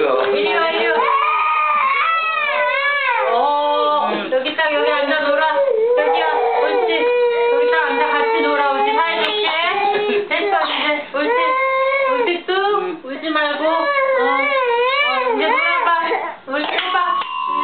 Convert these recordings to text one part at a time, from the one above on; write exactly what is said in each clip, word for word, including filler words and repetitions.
이리 와, 이리 와. 오, 여기 딱 여기 앉아 놀아. 여기야, 옳지. 여기 딱 앉아 같이 놀아, 옳지. 사이좋게. 됐어, 이제. 옳지. 옳지, 뚝. 울지 말고. 어, 어, 이제 놀아봐. 옳지, 봐.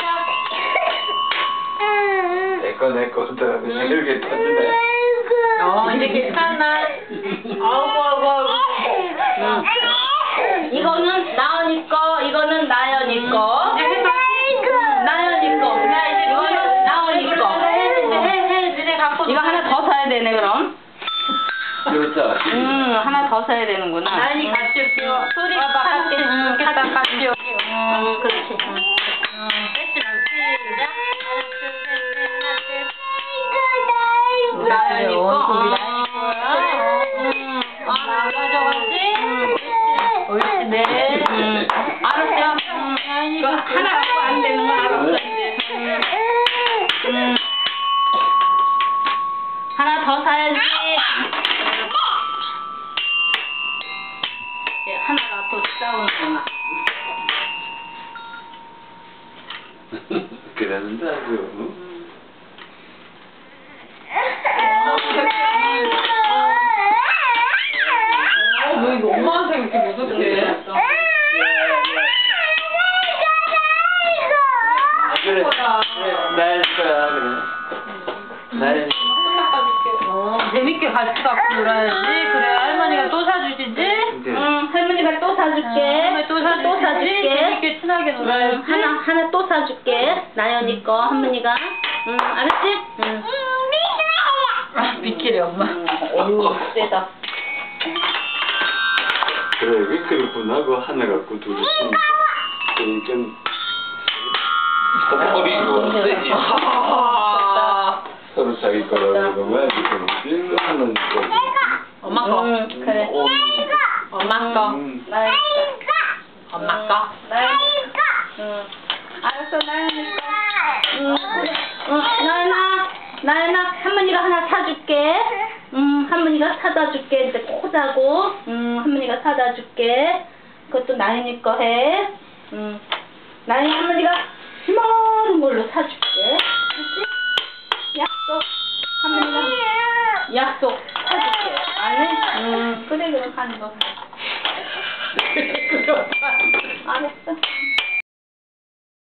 내꺼 내꺼다 이렇게 터지네. 어, 이제 괜찮나? 아이고, 아이고, 아이고. 응. 이거는 나은이 거, 이거는 나연이 거. 이제 해봐. 나연이 거. 야, 이제 이거는 나은이 거. 해, 이제 해, 해. 이제 갖고. 이거 하나 더 사야 되네, 그럼. 그렇다. 음, 하나 더 사야 되는구나. 나연이 같이 웃겨. 소리 같이. 응, 같이 같이 여기. 응, 그렇지. 응. 응, 뺏지 말고 시작. 하나, 둘, 셋, 넷, 하나, 둘. 나연이 거. 응. 아, 가져갔지? 옳지, 네. 음, 알았어. 음, 이거 하나 갖고 안 되는 거 알았어, 이제. 음, 음. 하나 더 사야지. 이제 하나가 또 싸우는구나. 그러는데 아주. 어, 왜 이거 엄마한테 이렇게 무섭게 해? 그래. 날 거야 그래. 날. 어, 재밌게 같이 갖고 놀아야지. 그래, 할머니가 또 사주시지? 응, 할머니가 또 사줄게. 할머니 또 사주지? 또 사줄게. 재밌게 친하게 놀아야지. 응, 하나, 하나 또 사줄게. 나연이 거, 할머니가. 응, 알았지? 응. 아, 비키래, 엄마. 어휴, 세다. 그래 왜 그렇구나. 그 하나 갖고 둘이 쓰니까. 그러니까 버리고 세지. 아, 서로 자기 거라고 그러면 이렇게 하는 거. 엄마 거. 응, 그래. 엄마 거. 음. 나연이 엄마 거. 나연이 응. 알았어, 나연이 거. 응, 그래. 응, 나연아, 나연아, 할머니가 하나 사줄게. 응, 할머니가 사다 줄게. 이제 코자고. 응, 할머니가 사다 줄게. 그것도 나연이 거 해. 응. 나연이 할머니가 많은 걸로 사줄게. 알았지? 약속. 할머니가 약속 사줄게. 안 해? 응, 그래, 그럼 가는 거. 알았어.